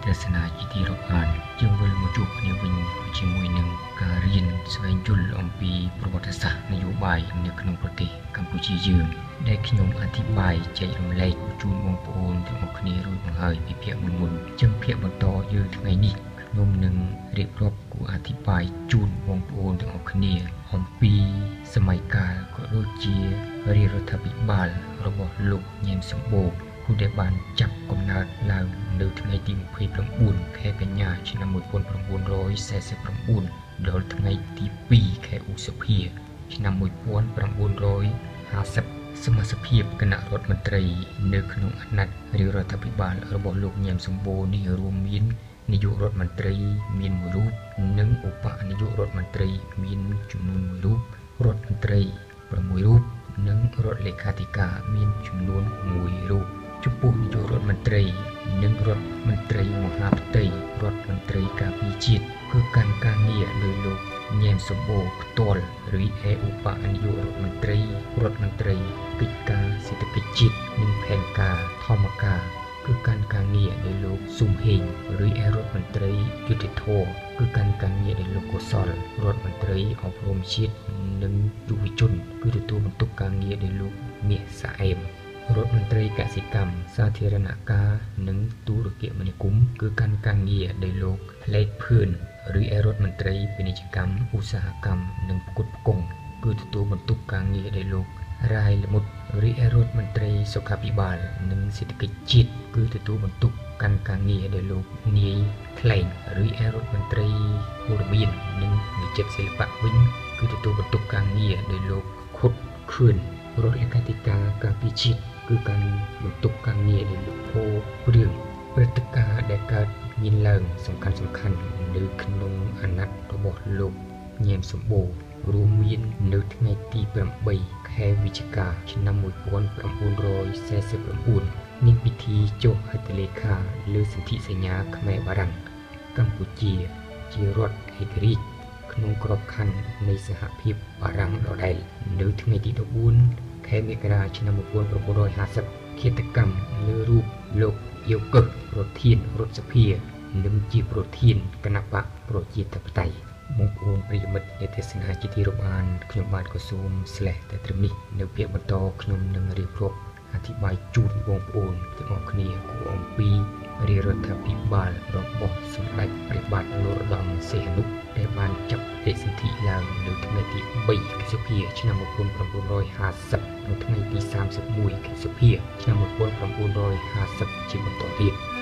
ទស្សនាជាទីរាប់អានយើងវិលមកជួបគ្នាវិញជាមួយនឹងការរៀនស្វែងយល់អំពីប្រវត្តិសាស្ត្រនយោបាយនៅក្នុងប្រទេសកម្ពុជាយើងដែលខ្ញុំអធិប្បាយចែករំលែកជូនបងប្អូនទាំងអស់គ្នារួចមកហើយពីភាគមុនចឹងភាគបន្តយើងថ្ងៃនេះខ្ញុំនឹងរៀបរាប់គូអធិប្បាយជូនបងប្អូនទាំងអស់គ្នាអំពីសម័យកាលក៏ដូចជារាជរដ្ឋាភិបាលរបស់លោកញ៉ែមសំបូរដែលបានចាប់កំណើតឡើងនៅថ្ងៃទី29ខែកញ្ញាឆ្នាំ1949ដល់ថ្ងៃទី2ខែឧសភាឆ្នាំ1950សមាជិកគណៈរដ្ឋមន្ត្រីនៅក្នុងអាណត្តិរាជរដ្ឋាភិបាលរបស់លោកញ៉ែមសំបូរនេះរួមមាននាយករដ្ឋមន្ត្រីមាន1រូបនិងឧបនាយករដ្ឋមន្ត្រីមានចំនួន1រូបរដ្ឋមន្ត្រី6រូបនិងរដ្ឋលេខាធិការមានចំនួន1រូបចំពោះនាយករដ្ឋមន្ត្រីនិងរដ្ឋមន្ត្រីមហាផ្ទៃរដ្ឋមន្ត្រីការពារជាតិគឺកាន់ការងារដោយលោកញ៉ែមសំបូរផ្ទាល់ឬឯឧបនាយករដ្ឋមន្ត្រីកិច្ចការសេដ្ឋកិច្ចជាតិនិងផែនការធម្មការគឺកាន់ការងារដោយលោកស៊ុំហេងឬឯរដ្ឋមន្ត្រីយុតិធធគឺកាន់ការងារដោយលោកកុសលរដ្ឋមន្ត្រីអប់រំជាតិនិងយុវជនគឺទទួលបន្ទុកការងារដោយលោកមាសសាអែមរដ្ឋមន្ត្រីកសិកម្មសាធារណការនិងទូរគមនាគមន៍គឺកាន់ការងារដោយលោកផ្លែកភឿនឬឯរដ្ឋមន្ត្រីពាណិជ្ជកម្មឧស្សាហកម្មនិងផ្គត់ផ្គង់គឺទទួលបន្ទុកការងារដោយលោករ៉ាយលមុតឬឯរដ្ឋមន្ត្រីសុខាភិបាលនិងសេដ្ឋកិច្ចជាតិគឺទទួលបន្ទុកកាន់ការងារដោយលោកនាយថ្លែងឬឯរដ្ឋមន្ត្រីព័ត៌មាននិងវិចិត្រសិល្បៈវិញគឺទទួលបន្ទុកការងារដោយលោកខុតខឿនរដ្ឋលេខាធិការការពារជាតិគឺកាន់បន្ទុកការងារដោយលោកផូព្រឿងព្រឹត្តិការណ៍ដែលកើតមានឡើងសំខាន់នៅក្នុងអាណត្តិរបស់លោកញ៉ែមសំបូររួមមាននៅថ្ងៃទី8ខែវិច្ឆិកាឆ្នាំ1949នេះពិធីចុះហត្ថលេខាលើសន្ធិសញ្ញាខ្មែរបារាំងកម្ពុជាជារដ្ឋឯករាជ្យក្នុងក្របខ័ណ្ឌនៃសហភាពបារាំងដដែលនៅថ្ងៃទី14ខែមករាឆ្នាំ1950ឃាតកម្មលើរូបលោកយូកឹសប្រធានរដ្ឋសភានិងជាប្រធានគណៈបកប្រជាធិបតេយ្យបងប្អូនប្រិយមិត្តអ្នកទេសនាជាទីរាប់អានខ្ញុំបាទក៏សូមស្លេះតែត្រឹមនេះនៅភាគបន្តខ្ញុំនឹងរៀបរាប់អធិប្បាយជូនបងប្អូនទាំងអស់គ្នាគួរអំពីរាជរដ្ឋាភិបាលរបស់សម្ដេចព្រះបាទនរោត្តមសីហនុដែលបានចាប់កិច្ចសន្ធិឡើងនៅថ្ងៃទី3ខែសុភាឆ្នាំ1950នៅថ្ងៃទី31ខែសុភាឆ្នាំ1950ជាបន្តទៀត